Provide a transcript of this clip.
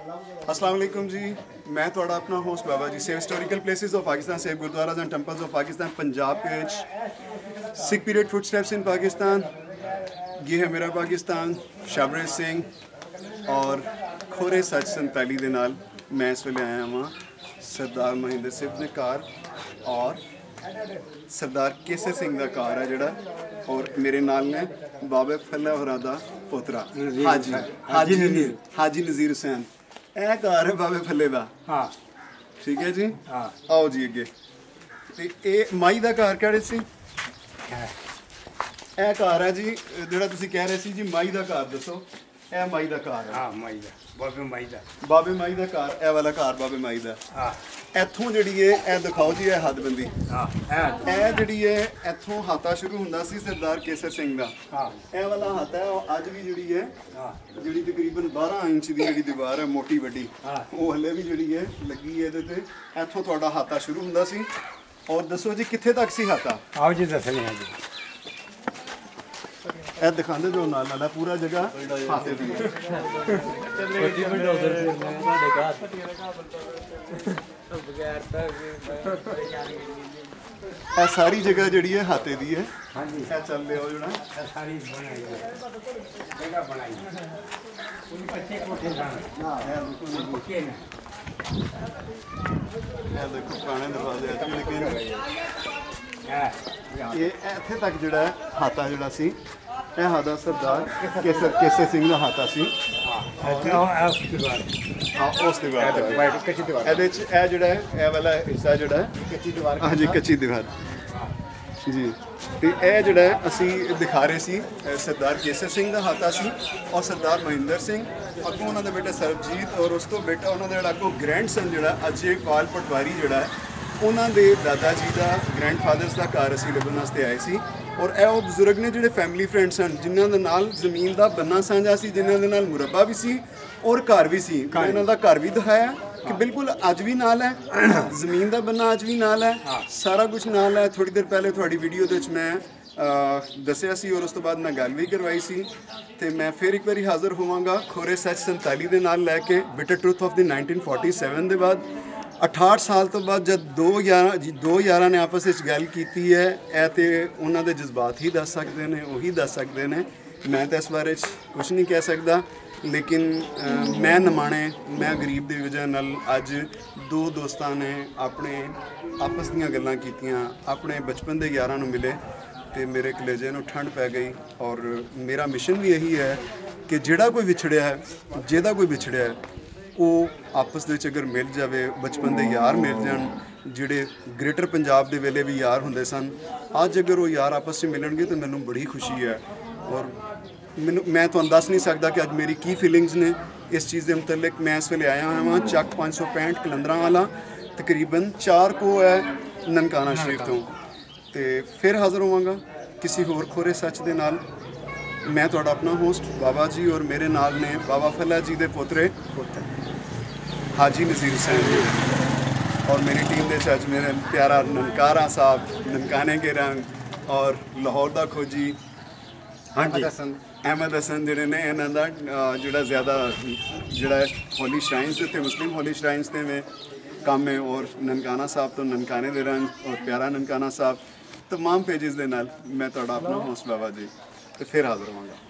अस्सलाम वालेकुम जी, मैं थोड़ा अपना host Baba ji save historical places of Pakistan save gurdwaras and temples of Pakistan Punjab page Sikh period footsteps in Pakistan. ये है मेरा पाकिस्तान शाबिर सिंह और खोरे सच संताली दे नाल मैं इस वेले आया वहाँ सरदार महिंदर सिंह ने कार और सरदार केसर सिंह का कार है जोड़ा और मेरे नाल ने बाबे फल्ला होरां दा पोतरा हाजी नज़ीर हुसैन। ਇਹ ਘਰ ਹੈ ਬਾਬੇ ਫੱਲੇ ਦਾ। ਹਾਂ ਠੀਕ ਹੈ ਜੀ। ਹਾਂ ਆਓ ਜੀ ਅੱਗੇ। ਤੇ ਇਹ ਮਾਈ ਦਾ ਘਰ ਕਿਹੜੇ ਸੀ? ਇਹ ਘਰ ਹੈ ਜੀ ਜਿਹੜਾ ਤੁਸੀਂ ਕਹਿ ਰਹੇ ਸੀ ਜੀ ਮਾਈ ਦਾ ਘਰ ਦੱਸੋ। ਇਹ ਮਾਈ ਦਾ ਘਰ ਹੈ। ਹਾਂ ਮਾਈ ਦਾ ਬਾਬੇ ਮਾਈ ਦਾ ਘਰ। ਇਹ ਵਾਲਾ ਘਰ ਬਾਬੇ ਮਾਈ ਦਾ। ਹਾਂ ਇੱਥੋਂ ਜਿਹੜੀ ਹੈ ਇਹ ਦਿਖਾਓ ਜੀ ਇਹ ਹੱਦਬੰਦੀ। ਹਾਂ ਇਹ ਜਿਹੜੀ ਹੈ ਇੱਥੋਂ ਹਾਤਾ ਸ਼ੁਰੂ ਹੁੰਦਾ ਸੀ ਸਰਦਾਰ ਕੇਸਰ ਸਿੰਘ ਦਾ। ਹਾਂ ਇਹ ਵਾਲਾ ਹਾਤਾ ਹੈ ਉਹ ਅੱਜ ਵੀ ਜਿਹੜੀ ਹੈ ਜਿਹੜੀ ਤਕਰੀਬਨ 12 ਇੰਚ ਦੀ ਜਿਹੜੀ ਦੀਵਾਰ ਹੈ ਮੋਟੀ ਵੱਡੀ ਉਹ ਹਲੇ ਵੀ ਜਿਹੜੀ ਹੈ ਲੱਗੀ ਹੈ ਇਹਦੇ ਤੇ। ਇੱਥੋਂ ਤੁਹਾਡਾ ਹਾਤਾ ਸ਼ੁਰੂ ਹੁੰਦਾ ਸੀ ਔਰ ਦੱਸੋ ਜੀ ਕਿੱਥੇ ਤੱਕ ਸੀ ਹਾਤਾ? ਆਓ ਜੀ ਦੱਸਣੇ ਆ ਜੀ। ਇਹ ਦਿਖਾਉਂਦੇ ਜੋ ਨਾਲ ਨਾਲ ਪੂਰਾ ਜਗ੍ਹਾ ਹਾਤੇ ਦੀ ਹੈ। ਇਹ ਸਾਰੀ ਜਗ੍ਹਾ ਜਿਹੜੀ ਹੈ ਹਾਤੇ ਦੀ ਹੈ। ਹਾਂਜੀ ਇਹ ਚੱਲ ਲਿਓ ਜਿਹੜਾ ਇਹ ਸਾਰੀ ਬਣਾਈ ਹੈ ਜਗ੍ਹਾ ਬਣਾਈ ਪੂਰੀ ਕੱਚੇ ਕੋਠੇ ਦਾ। ਹਾਂ ਇਹ ਪੱਕੇ ਨੇ। ਇਹ ਦੇਖੋ ਪੁਰਾਣੇ ਦਰਵਾਜ਼ੇ ਇੱਥੇ ਲੱਗੇ ਨੇ। ਇਹ ਇੱਥੇ ਤੱਕ ਜਿਹੜਾ ਹਾਤਾ ਜਿਹੜਾ ਸੀ ਇਹ ਹਾਤਾ ਸਰਦਾਰ ਕੇਸਰ ਸਿੰਘ ਦਾ ਹਾਤਾ ਸੀ। ਉਸ ਦੀਵਾਰ ਇਹਦੇ 'ਚ ਇਹ ਜਿਹੜਾ ਹੈ ਇਹ ਵਾਲਾ ਹਿੱਸਾ ਜਿਹੜਾ ਹੈ ਕੱਚੀ ਦੀਵਾਰ। ਹਾਂਜੀ ਕੱਚੀ ਦੀਵਾਰ ਜੀ। ਤੇ ਇਹ ਜਿਹੜਾ ਹੈ ਅਸੀਂ ਦਿਖਾ ਰਹੇ ਸੀ ਸਰਦਾਰ ਕੇਸਰ ਸਿੰਘ ਦਾ ਹਾਤਾ ਸੀ ਔਰ ਸਰਦਾਰ ਮਹਿੰਦਰ ਸਿੰਘ ਅੱਗੋਂ ਉਹਨਾਂ ਦਾ ਬੇਟਾ ਸਰਬਜੀਤ ਔਰ ਉਸ ਤੋਂ ਬੇਟਾ ਉਹਨਾਂ ਦਾ ਜਿਹੜਾ ਅੱਗੋਂ ਗ੍ਰੈਂਡਸਨ ਜਿਹੜਾ ਅਜੇ ਪਾਲ ਪਟਵਾਰੀ ਜਿਹੜਾ ਹੈ ਉਹਨਾਂ ਦੇ ਦਾਦਾ ਜੀ ਦਾ ਗ੍ਰੈਂਡਫਾਦਰਸ ਦਾ ਘਰ ਅਸੀਂ ਲੱਭਣ ਵਾਸਤੇ ਆਏ ਸੀ। ਔਰ ਇਹ ਉਹ ਬਜ਼ੁਰਗ ਨੇ ਜਿਹੜੇ ਫੈਮਿਲੀ ਫਰੈਂਡਸ ਹਨ ਜਿਨ੍ਹਾਂ ਦੇ ਨਾਲ ਜ਼ਮੀਨ ਦਾ ਬੰਨਾ ਸਾਂਝਾ ਸੀ, ਜਿਨ੍ਹਾਂ ਦੇ ਨਾਲ ਮੁਰੱਬਾ ਵੀ ਸੀ ਔਰ ਘਰ ਵੀ ਸੀ। ਇਹਨਾਂ ਦਾ ਘਰ ਵੀ ਦਿਖਾਇਆ ਕਿ ਬਿਲਕੁਲ ਅੱਜ ਵੀ ਨਾਲ ਹੈ, ਜ਼ਮੀਨ ਦਾ ਬੰਨਾ ਅੱਜ ਵੀ ਨਾਲ ਹੈ, ਸਾਰਾ ਕੁਝ ਨਾਲ ਹੈ। ਥੋੜ੍ਹੀ ਦੇਰ ਪਹਿਲੇ ਤੁਹਾਡੀ ਵੀਡੀਓ ਦੇ ਵਿੱਚ ਮੈਂ ਦੱਸਿਆ ਸੀ ਔਰ ਉਸ ਤੋਂ ਬਾਅਦ ਮੈਂ ਗੱਲ ਵੀ ਕਰਵਾਈ ਸੀ। ਅਤੇ ਮੈਂ ਫਿਰ ਇੱਕ ਵਾਰੀ ਹਾਜ਼ਰ ਹੋਵਾਂਗਾ ਖੋਰੇ ਸੱਚ 47 ਦੇ ਨਾਲ ਲੈ ਕੇ ਬਿਟਰ ਟਰੂਥ ਆਫ ਦੀ 1947 ਦੇ ਬਾਅਦ 68 ਸਾਲ ਤੋਂ ਬਾਅਦ ਜਦ ਦੋ ਯਾਰਾਂ ਨੇ ਆਪਸ ਵਿੱਚ ਗੱਲ ਕੀਤੀ ਹੈ। ਇਹ ਤਾਂ ਉਹਨਾਂ ਦੇ ਜਜ਼ਬਾਤ ਹੀ ਦੱਸ ਸਕਦੇ ਨੇ, ਉਹੀ ਦੱਸ ਸਕਦੇ ਨੇ। ਮੈਂ ਤਾਂ ਇਸ ਬਾਰੇ 'ਚ ਕੁਛ ਨਹੀਂ ਕਹਿ ਸਕਦਾ। ਲੇਕਿਨ ਮੈਂ ਨਿਮਾਣੇ ਮੈਂ ਗਰੀਬ ਦੀ ਵਜ੍ਹਾ ਨਾਲ ਅੱਜ ਦੋ ਦੋਸਤਾਂ ਨੇ ਆਪਣੇ ਆਪਸ ਦੀਆਂ ਗੱਲਾਂ ਕੀਤੀਆਂ, ਆਪਣੇ ਬਚਪਨ ਦੇ ਯਾਰਾਂ ਨੂੰ ਮਿਲੇ ਅਤੇ ਮੇਰੇ ਕਲੇਜੇ ਨੂੰ ਠੰਡ ਪੈ ਗਈ। ਔਰ ਮੇਰਾ ਮਿਸ਼ਨ ਵੀ ਇਹੀ ਹੈ ਕਿ ਜਿਹੜਾ ਕੋਈ ਵਿਛੜਿਆ ਹੈ, ਜਿਹਦਾ ਕੋਈ ਵਿਛੜਿਆ ਹੈ, ਉਹ ਆਪਸ ਦੇ ਵਿੱਚ ਅਗਰ ਮਿਲ ਜਾਵੇ, ਬਚਪਨ ਦੇ ਯਾਰ ਮਿਲ ਜਾਣ ਜਿਹੜੇ ਗ੍ਰੇਟਰ ਪੰਜਾਬ ਦੇ ਵੇਲੇ ਵੀ ਯਾਰ ਹੁੰਦੇ ਸਨ, ਅੱਜ ਅਗਰ ਉਹ ਯਾਰ ਆਪਸ 'ਚ ਮਿਲਣਗੇ ਤਾਂ ਮੈਨੂੰ ਬੜੀ ਖੁਸ਼ੀ ਹੈ। ਔਰ ਮੈਂ ਤੁਹਾਨੂੰ ਦੱਸ ਨਹੀਂ ਸਕਦਾ ਕਿ ਅੱਜ ਮੇਰੀ ਕੀ ਫੀਲਿੰਗਸ ਨੇ ਇਸ ਚੀਜ਼ ਦੇ ਮੁਤਲਕ। ਮੈਂ ਇਸ ਵੇਲੇ ਆਇਆ ਹੋਇਆ ਵਾਂ ਚੱਕ 565 ਕਲੰਦਰਾਂ ਵਾਲਾ, ਤਕਰੀਬਨ 4 ਕੋ ਹੈ ਨਨਕਾਣਾ ਸ਼ਰੀਫ ਤੋਂ। ਅਤੇ ਫਿਰ ਹਾਜ਼ਰ ਹੋਵਾਂਗਾ ਕਿਸੇ ਹੋਰ ਖੋਰੇ ਸੱਚ ਦੇ ਨਾਲ। ਮੈਂ ਤੁਹਾਡਾ ਆਪਣਾ ਹੋਸਟ ਬਾਬਾ ਜੀ ਔਰ ਮੇਰੇ ਨਾਲ ਨੇ ਬਾਬਾ ਫੱਲਾ ਜੀ ਦੇ ਪੋਤਰੇ ਹਾਜੀ ਨਜ਼ੀਰ ਹੁਸੈਨ ਜੀ और मेरी टीम के आज मेरे प्यारा ननकारा साहब ननकाने के रंग और लाहौर का खोजी अहमद हसन जोड़े ने इन्हों का जोड़ा ज़्यादा जोड़ा होली श्राइन्स थे मुस्लिम होली श्राइन्स थे में काम है। और ननकाना साहब तो ननकाने के रंग और प्यारा ननकाना साहब तमाम पेजेस के नाल मैं थोड़ा अपना होस्ट बाबा जी तो फिर हाज़र होवांगा।